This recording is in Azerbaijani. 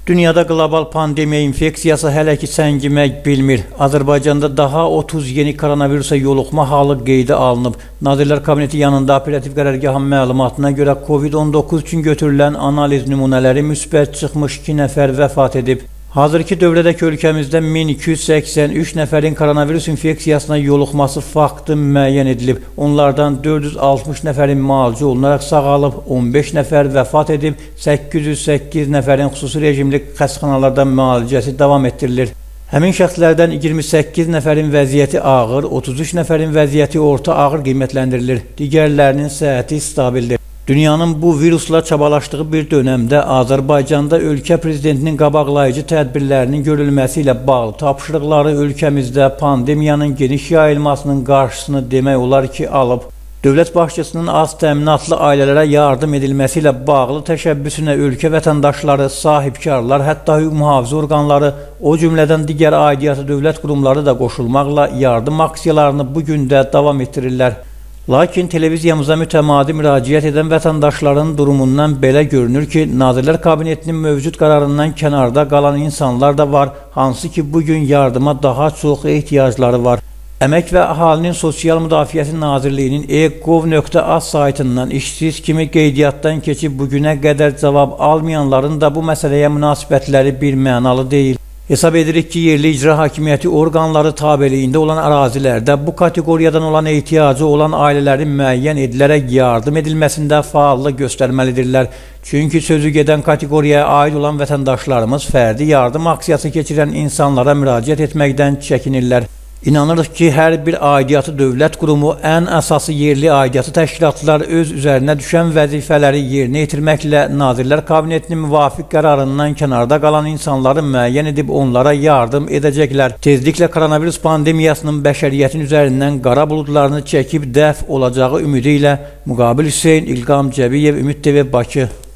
Dünyada qlobal pandemiya infeksiyası hələ ki səngimək bilmir. Azərbaycanda daha 30 yeni koronavirusa yoluxma halı qeydə alınıb. Nazirlər Kabineti yanında operativ qərargahın məlumatına görə COVID-19 üçün götürülən analiz nümunələri müsbət çıxmış 2 nəfər vəfat edib. Hazırki dövrədəki ölkəmizdə 1283 nəfərin koronavirus infeksiyasına yoluxması faktı müəyyən edilib. Onlardan 460 nəfərin müalicə olunaraq sağalıb, 15 nəfər vəfat edib, 808 nəfərin xüsusi rejimli xəstəxanalarda müalicəsi davam etdirilir. Həmin şəxslərdən 28 nəfərin vəziyyəti ağır, 33 nəfərin vəziyyəti orta ağır qiymətləndirilir. Digərlərinin səhhəti stabildir. Dünyanın bu virusla çabalaşdığı bir dönəmdə Azərbaycanda ölkə prezidentinin qabaqlayıcı tədbirlərinin görülməsi ilə bağlı tapşırıqları ölkəmizdə pandemiyanın geniş yayılmasının qarşısını demək olar ki, alıb. Dövlət başçısının az təminatlı ailələrə yardım edilməsi ilə bağlı təşəbbüsünə ölkə vətəndaşları, sahibkarlar, hətta hüquq mühafizə orqanları, o cümlədən digər aidiyyatı dövlət qurumları da qoşulmaqla yardım aksiyalarını bugün də davam etdirirlər. Lakin televiziyamıza mütəmadi müraciət edən vətəndaşların durumundan belə görünür ki, Nazirlər Kabinetinin mövcud qərarından kənarda qalan insanlar da var, hansı ki bugün yardıma daha çox ehtiyacları var. Əmək və Əhalinin Sosial Müdafiəsi Nazirliyinin e-gov.az saytından işsiz kimi qeydiyyatdan keçib bugünə qədər cavab almayanların da bu məsələyə münasibətləri bir mənalı deyil. Hesab edirik ki, yerli icra hakimiyyəti orqanları tabeliyində olan ərazilərdə bu kateqoriyadan olan ehtiyacı olan ailələrin müəyyən edilərək yardım edilməsində faallıq göstərməlidirlər. Çünki sözü gedən kateqoriyaya aid olan vətəndaşlarımız fərdi yardım aksiyası keçirən insanlara müraciət etməkdən çəkinirlər. İnanırıq ki, hər bir aidiyyatı dövlət qurumu, ən əsası yerli aidiyyatı təşkilatlar öz üzərinə düşən vəzifələri yerinə yetirməklə Nazirlər Kabinetinin müvafiq qərarından kənarda qalan insanları müəyyən edib onlara yardım edəcəklər. Tezliklə koronavirus pandemiyasının bəşəriyyətin üzərindən qara buludlarını çəkib dəf olacağı ümidi ilə Müqabil Hüseyn, İlqam Cəbiyev, Ümid TV, Bakı.